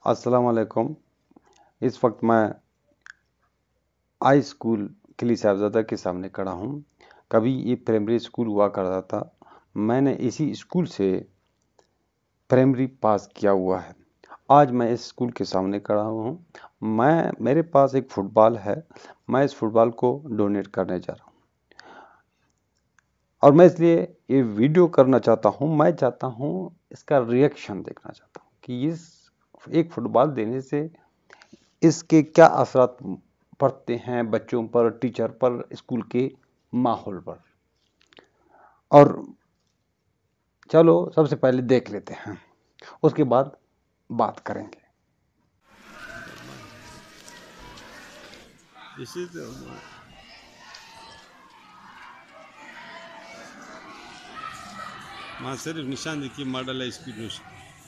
अस्सलाम वालेकुम। इस वक्त मैं हाई स्कूल किली साहबजादा के सामने खड़ा हूँ। कभी ये प्राइमरी स्कूल हुआ करता था। मैंने इसी स्कूल से प्राइमरी पास किया हुआ है। आज मैं इस स्कूल के सामने खड़ा हूँ। मेरे पास एक फुटबॉल है। मैं इस फुटबॉल को डोनेट करने जा रहा हूँ और मैं इसलिए ये वीडियो करना चाहता हूँ। मैं चाहता हूँ इसका रिएक्शन देखना चाहता हूँ कि इस एक फुटबॉल देने से इसके क्या असरात पड़ते हैं बच्चों पर, टीचर पर, स्कूल के माहौल पर। और चलो सबसे पहले देख लेते हैं, उसके बाद बात करेंगे। वहाँ सिर्फ निशान देखिए, मॉडल है स्पीड में।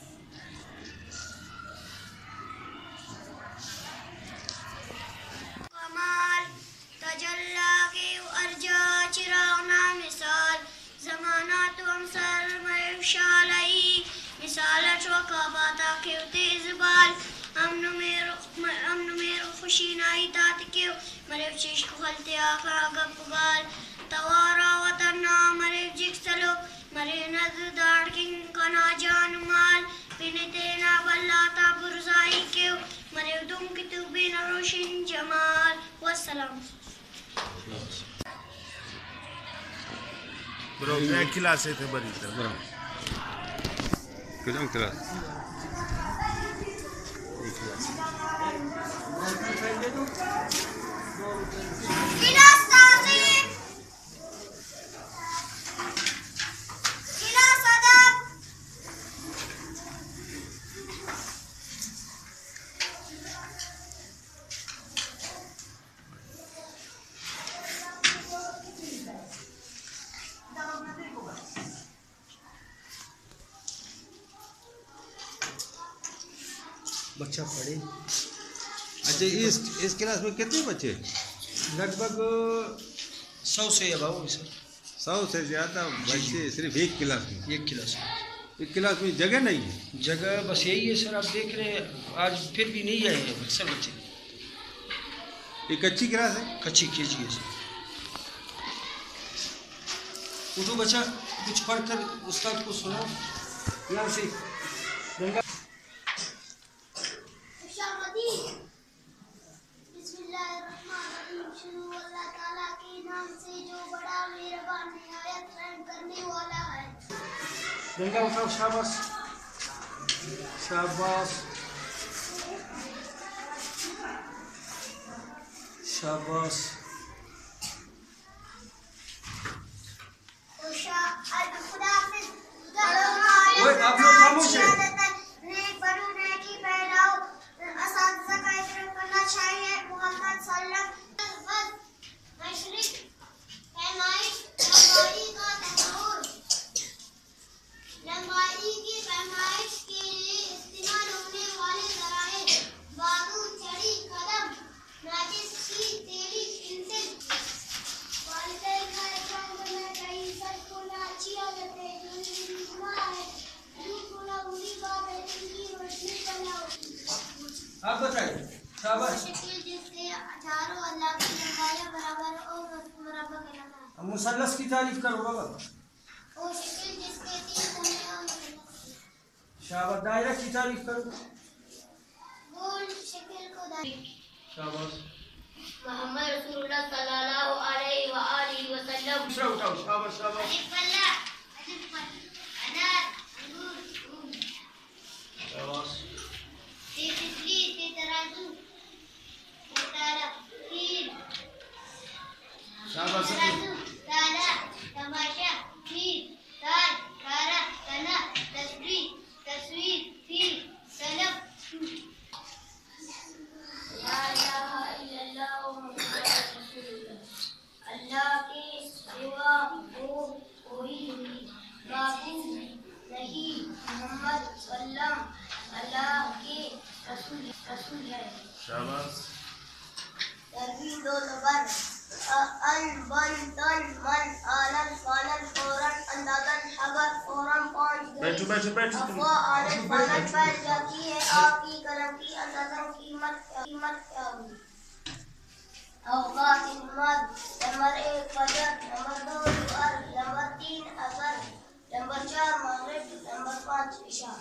कमाल तजल्ला के अर्जा चिरागना मिसाल ज़माना तो हमसर मशालाई मिसाल वकाबाता के तेज़बाल अमन में खुशी नाई तात के मरे चिश खलते आखा गपगाल तवारा वतना मरे जिक्सलो मरे नज़दार किंग कना जान माल बिनतेना बल्लाता बुरजाई के मरे दुम कितुबिन रोशन जमाल वस्सलाम। Bro, क्या क्लास है थे बड़ी तरह bro? कितना क्लास? एक क्लास। बच्चा पढ़े। अच्छा, इस क्लास में कितने बच्चे? लगभग 100 से अबाव सर। 100 से ज़्यादा बच्चे सिर्फ एक क्लास में। एक क्लास में। एक क्लास में जगह नहीं है। जगह बस यही है सर, आप देख रहे हैं आज फिर भी नहीं आए हैं अक्सर बच्चे। एक अच्छी क्लास है। कच्ची कीजिए सर। उठो बच्चा, कुछ पढ़ कर उस्ताद को सुनाओ। यहाँ से गंगा उठाओ। शाबाश शाबाश शाबाश। आप लोग खामोश हैं। आप बताइए। शाबाश। मुसल्लस की तारीफ करो बाबा। शाबाश। दायरा की तारीफ करो। शाबाश। मोहम्मद रसूलुल्लाह सल्लल्लाहु अलैहि व आलिहि वसल्लम। उठाओ। शाबाश शाबाश। शाबाश। शाबाश। अल्लाह के सिवा कोई माबूद नहीं, मोहम्मद सल्लम अल्लाह के रसूल है। शाबाश। तर्वीज दो लबर अन बन तन मन आलन फालन फौरन अंदाजन खबर फौरन पांच। अफवाह आनत फानत फैल जाती है, आपकी कलम की अंदाज़न कीमत क्या हुई? अवकात मद, नंबर 1 फजर, नंबर 2 जुहर, नंबर 3 असर, नंबर 4 मगरिब, नंबर 5 इशा।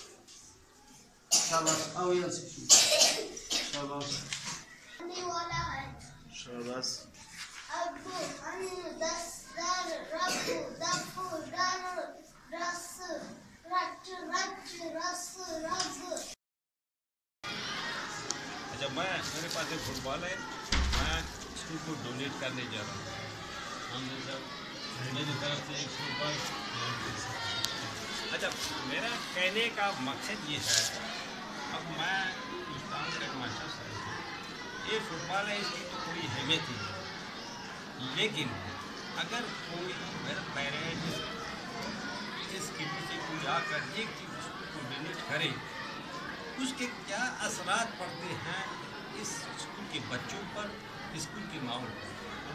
शाबाश, आओ यहाँ से। शाबाश, हिंदी वाला है। शाबाश। अब्बू, अनु, दस, दर, रब्बू, दफ्फू, दर, रस, रच, रस, रज। अच्छा, मेरे पास एक फुटबॉल है, मैं स्कूल को डोनेट करने जा रहा हूँ। हमने सब मेरी तरफ से एक फुटबॉल। अच्छा, मेरा कहने का मकसद ये है, अब मैं पूछता हूँ एक मास्टर साहब से, ये फुटबॉल है, इसकी तो कोई अहमियत नहीं है, लेकिन अगर कोई मेरा पेरेंट्स इसके पीछे कोई आकर एक चीज़ को डोनेट करे, उसके क्या असरात पड़ते हैं इस स्कूल के बच्चों पर, स्कूल के माहौल पर?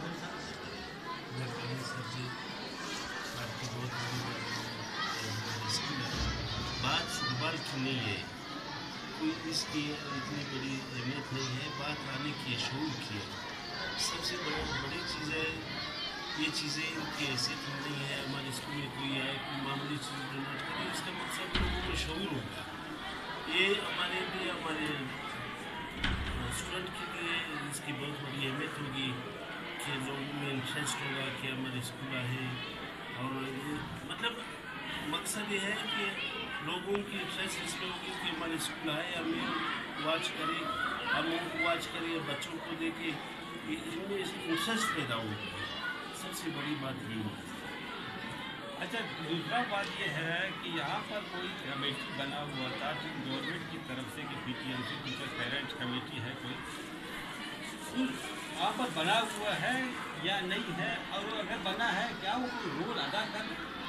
सर जी, आपकी बहुत बड़ी स्कूल है। बात फुटबॉल की नहीं है, कोई इसकी इतनी बड़ी अहमियत नहीं है, बात आने की है, शऊर की है। सबसे बड़ी चीज़ है, ये चीज़ें इनकी हैसियत नहीं है। हमारे स्कूल में कोई आए, कोई मामूली चीज़ डोनेट करे, इसका मकसद लोगों में शऊर होगा। ये हमारे लिए, हमारे स्टूडेंट के लिए इसकी बहुत बड़ी अहमियत होगी कि लोगों में इंटरेस्ट होगा कि हमारे स्कूल आए। और ये मतलब मकसद ये है कि लोगों की इंटरेस्ट इसमें होगी कि हमारे स्कूल आए, हमें वॉच करें, हम उनको वॉच करें, बच्चों को देखें, इनमें इंटरेस्ट पैदा होगा। सबसे बड़ी बात यही है। अच्छा, दूसरा बात यह है कि यहाँ पर कोई कमेटी बना हुआ था जो गवर्नमेंट की तरफ से, कि PTMC टीचर पेरेंट्स कमेटी है कोई, वहाँ पर बना हुआ है या नहीं है, और अगर बना है क्या वो कोई रोल अदा कर?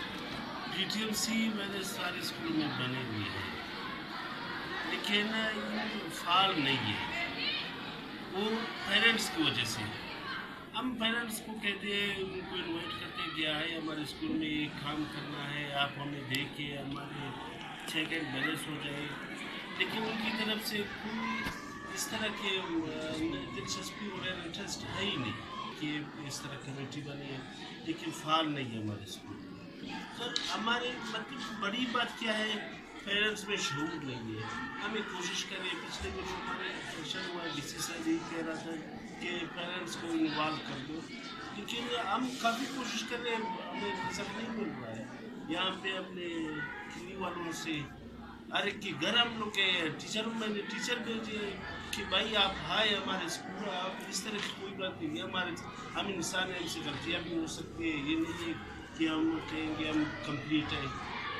PTMC मैंने सारे स्कूल में बने हुए हैं, लेकिन फाल नहीं है, वो पेरेंट्स की वजह से। हम पेरेंट्स को कहते हैं, उनको इन्वाइट करते हैं, क्या है हमारे स्कूल में ये काम करना है, आप हमें देखिए, हमारे चेक एंड बैलेंस हो जाए, लेकिन उनकी तरफ से कोई इस तरह के दिलचस्पी वगैरह इंटरेस्ट है ही नहीं कि इस तरह कमेटी बनी है, लेकिन फाल नहीं है हमारे स्कूल में। सर, हमारे मतलब बड़ी बात क्या है, पेरेंट्स में शऊर नहीं है। हमें कोशिश करें, पिछले दिनों हमारे फंक्शन हुआ, DC साहब यही कह रहा था कि पेरेंट्स को इन्वॉल्व कर दो, लेकिन हम काफ़ी कोशिश कर रहे हैं, हमें रिजल्ट नहीं मिल रहा है। यहाँ पे अपने किन्नी वालों से, अरे कि घर हम लोग के मैंने टीचर भेजे कि भाई आप आए हमारे स्कूल, आप इस तरह की कोई बात नहीं है, हम इंसान हैं, हमसे गलतियाँ भी हो सकती है, ये नहीं है कि हम कहेंगे हम कंप्लीट है।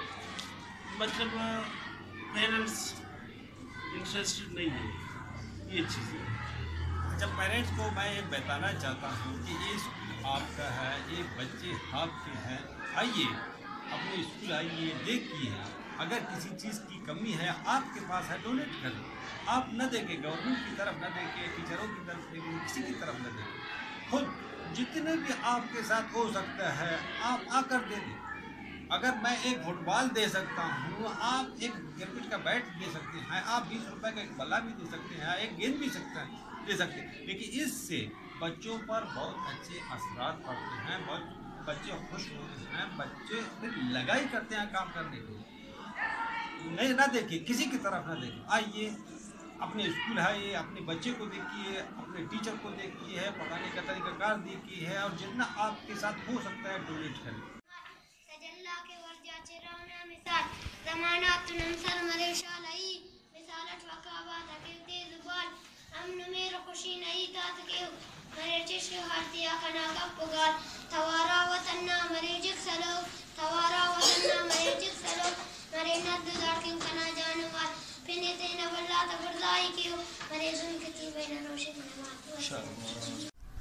मतलब पेरेंट्स इंटरेस्टेड नहीं है, ये चीज़ है। अच्छा, पेरेंट्स को मैं ये बताना चाहता हूँ कि ये स्कूल आपका है, ये बच्चे आपके हैं, आइए अपने स्कूल आइए, देखिए, अगर किसी चीज़ की कमी है आपके पास है, डोनेट करें। आप न देखें, गवर्नमेंट की तरफ न देखें, टीचरों की तरफ देखें, किसी की तरफ न देखें, खुद जितने भी आपके साथ हो सकता है आप आकर दे दें। अगर मैं एक फुटबॉल दे सकता हूँ, आप एक क्रिकेट का बैट दे सकते हैं, आप 20 रुपए का एक बल्ला भी दे सकते हैं, एक गेंद भी दे सकते हैं, लेकिन इससे बच्चों पर बहुत अच्छे असरात पड़ते हैं, बहुत बच्चे खुश होते हैं, बच्चे फिर लगाई करते हैं काम करने के लिए। नहीं, ना देखिए, किसी की तरफ ना देखिए, आइए अपने स्कूल है, ये अपने बच्चे को देखिए, अपने टीचर को देखिए है, पढ़ाने का तरीकाकार देखिए है, और जितना आपके साथ हो सकता है डोनेट करें। सजल्ला के वर्जा चिराना मिसाल ज़माना तुनमसर मरे शालाई मिसालत वकाबा तकिते जुबान अमन में खुशी नहीं था के मरे चिश्क हातिया खना का पुगार तवारा वतन्ना मरे जिक सलो तवारा वतन्ना मरे जिक सलो मरे नद दाकिन खना जानवार पिने ते न वल्ला तबरदाई के मरे जुन कती बैन रोशन नमाज।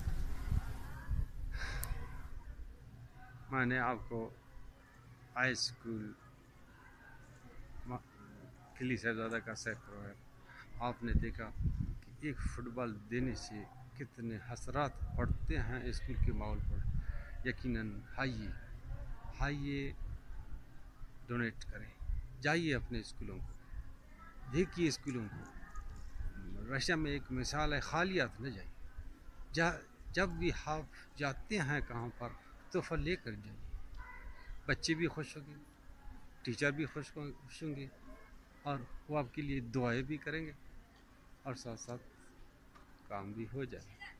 मैंने आपको हाई स्कूल किली साहबजादा का सैर करवाया, आपने देखा कि एक फुटबॉल देने से कितने हसरात पड़ते हैं स्कूल के माहौल पर। यकीनन आइए डोनेट करें। جائیے اپنے اسکولوں کو، دیکھیے اسکولوں کو۔ رشیا میں ایک مثال ہے، خالی ہاتھ نہ جائیے، جب بھی آپ جاتے ہیں کہاں پر تحفہ لے کر جائیے، بچے بھی خوش ہوں گے، ٹیچر بھی خوش ہوں گے، اور وہ آپ کے لیے دعائیں بھی کریں گے، اور ساتھ ساتھ کام بھی ہو جائے۔